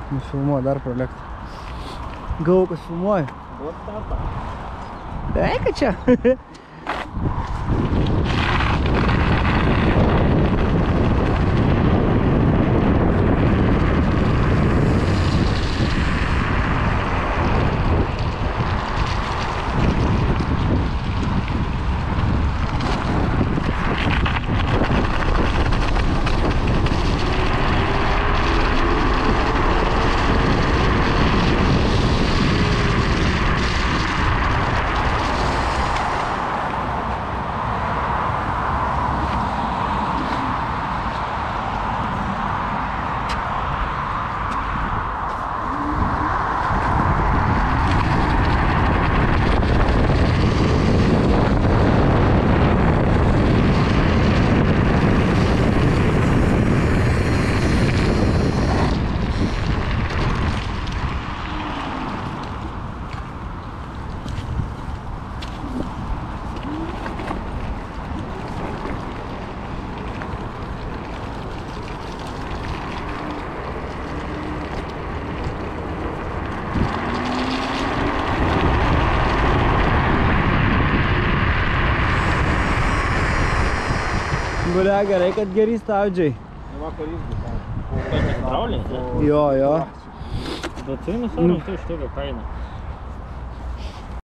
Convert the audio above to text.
Nufilmuoju, dar pralėkti. Galvoju, kas filmuoju. Eika čia. Bulia, gerai, kad geri stabdžiai. Jo, jo. Bet tai nesvarbu, tai iš tokio kaina.